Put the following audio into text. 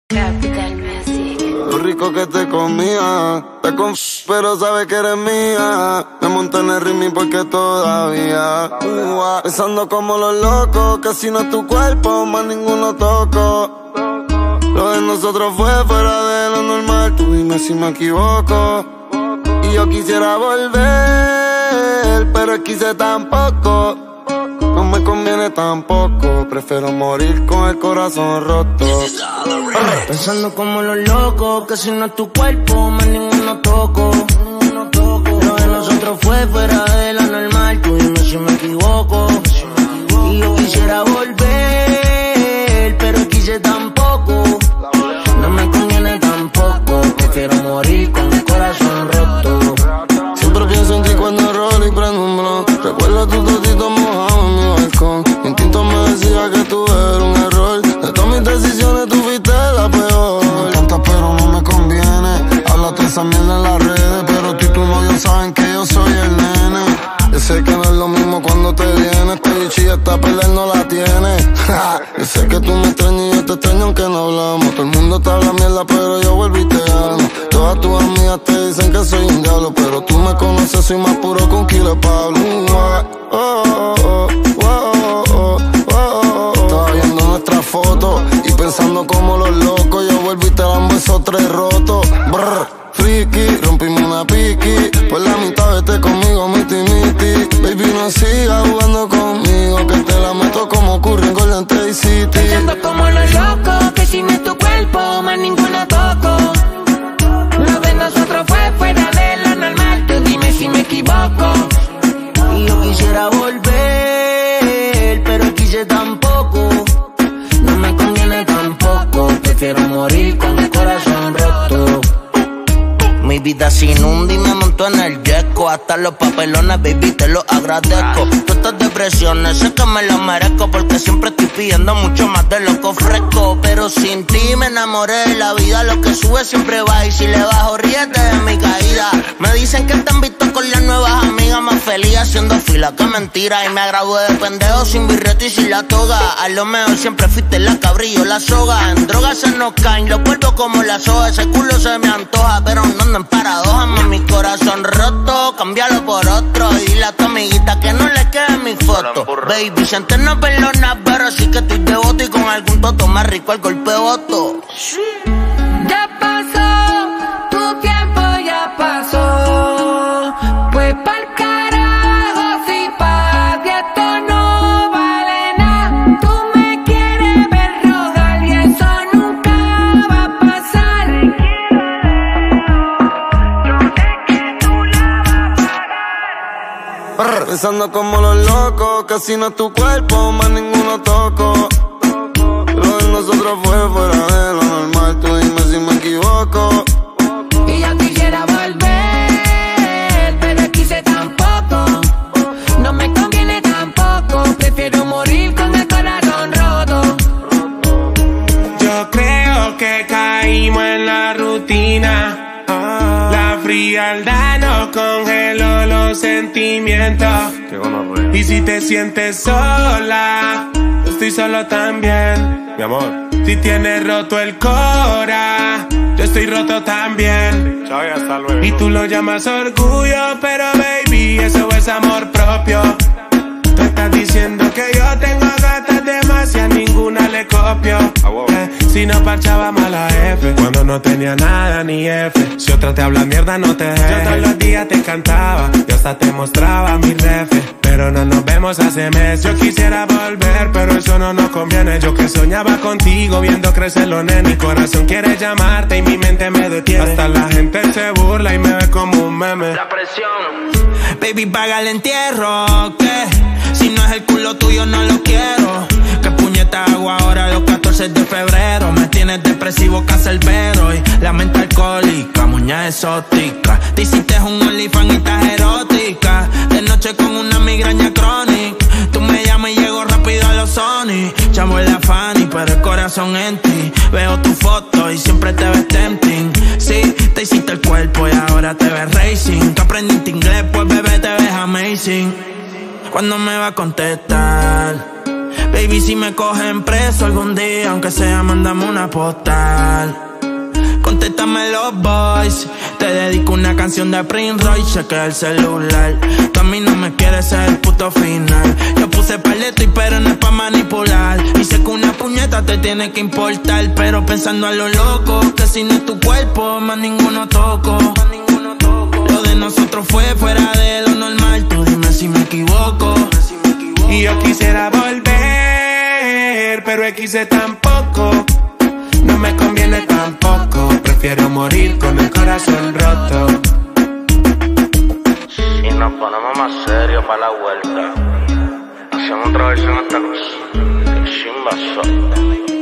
Capital Music. Lo rico que te comía, pero sabes que eres mía. Me monté en el ritmo porque todavía pensando como los locos, que si no es tu cuerpo, más ninguno toco. Lo de nosotros fue fuera de lo normal, tú dime si me equivoco. Y yo quisiera volver, pero quise tampoco. No me conviene tampoco, prefiero morir con el corazón roto. Pensando como los locos, que si no es tu cuerpo, más ninguno toco. Lo de nosotros fue fuera de lo normal, tú dime si me equivoco. Y yo quisiera volver, pero quise tampoco. No me conviene tampoco, prefiero morir con el corazón roto. Siempre pienso en ti cuando rolo y prendo un blunt. Recuerdo tu totito mojado en mi balcón. Mi instinto me decía que tú eras un error. De todas mis decisiones tú fuiste la peor. Me encanta pero no me conviene. Habla toda esa mierda en las redes, pero tú y tu novio saben que yo soy el nene. Yo sé que no es lo mismo cuando te vienes. Te bichi y esta pelea no la tienes. Yo sé que tú me extrañas y yo te extraño aunque no hablamos. Todo el mundo te habla mierda pero yo vuelvo y te amo. Todas tus amigas te dicen que soy un diablo, pero tú me conoces, soy más puro que un kilo de Pablo. Estaba viendo nuestras fotos y pensando como los locos. Yo vuelvo y te dan besos tres rotos. Brr, friki, rompimos una piqui. Por la mitad vete conmigo, miti miti. Baby, no sigas jugando conmigo, que te la meto como ocurre en Golden State City. Pensando como los locos, que si no es tu cuerpo, más ninguno toco. Lo de nosotros fue fuera de lo normal, tú dime si me equivoco. Y yo quisiera volver, pero quise tampoco. No me conviene tampoco, prefiero morir con el corazón roto. Mi vida sin un y me monto en el yesco. Hasta los papelones, baby, te lo agradezco. Todas estas depresiones, sé que me las merezco, porque siempre estoy pidiendo mucho más de lo que ofrezco. Pero sin ti me enamoré de la vida. Lo que sube siempre va, y si le bajo, ríete de mi caída. Me dicen que te han visto con las nuevas amigas, más feliz haciendo fila, que mentira. Y me gradué de pendejo sin birrete y sin la toga. A lo mejor siempre fuiste la cabrillo, la soga. En drogas se nos caen los cuerpos como la soga. Ese culo se me antoja, pero no ando en paradoja. Mi corazón roto, cámbialo por otro. Y dile a tu amiguita que no le quede mi foto. Baby, si antes no perdonas, pero sí que estoy devoto. Y con algún toto más rico el golpe voto. Ya pasó, tu tiempo ya pasó. Pues pa'l carajo, si pa' ti esto no vale nada. Tú me quieres ver rogar y eso nunca va a pasar. Yo sé que tú la vas a pagar. Pensando como los locos, que si no es tu cuerpo, más ninguno toco. Lo de nosotros fue fuera de lo normal, tú dime si me equivoco. Y yo quisiera volver, pero quise tampoco. No me conviene tampoco, prefiero morir con el corazón roto. Yo creo que caímos en la rutina. La frialdad nos congeló los sentimientos. Y si te sientes sola, yo estoy solo también, mi amor. Si tienes roto el cora, yo estoy roto también. Chao y hasta luego. Y tú lo llamas orgullo, pero baby, eso es amor propio. Tú estás diciendo que yo tengo gatas demasiadas, ninguna le copio. Si no parchaba mala F, cuando no tenía nada ni F. Si otra te habla mierda no te jefe. Yo todos los días te cantaba, yo hasta te mostraba mi refe. Pero no nos vemos hace meses. Yo quisiera volver, pero eso no nos conviene. Yo que soñaba contigo, viendo crecer los nenes. Mi corazón quiere llamarte y mi mente me detiene. Hasta la gente se burla y me ve como un meme. La presión. Baby, paga el entierro, que si no es el culo tuyo no lo quiero. ¿Qué puñeta hago ahora los 14 de febrero? Me tienes depresivo, cancerbero y la mente alcohólica, muñeca exótica. Te hiciste un OnlyFans y estás erótica. De noche con una migraña crónica. Tú me llamas y llego rápido a los Sony. Chamo en la Fanny, pero el corazón en ti. Veo tu foto y siempre te ves tempting. Sí, te hiciste el cuerpo y ahora te ves racing. Tú aprendiste inglés, pues bebé te ves amazing. ¿Cuándo me va a contestar? Baby, si me cogen preso algún día, aunque sea, mándame una postal. Contéstame los boys, te dedico una canción de Prince Royce, chequea el celular. Tú a mí no me quieres ser el puto final. Yo puse paleto y pero no es pa' manipular. Y sé que una puñeta te tiene que importar, pero pensando a lo loco, que si no es tu cuerpo, más ninguno toco. Lo de nosotros fue fuera de lo normal, tú dime si me equivoco. Y yo quisiera volver, pero quise tampoco. No me conviene tampoco, prefiero morir con el corazón roto. Si nos ponemos más serios pa' la vuelta, hacemos otra versión hasta los que chimba soy.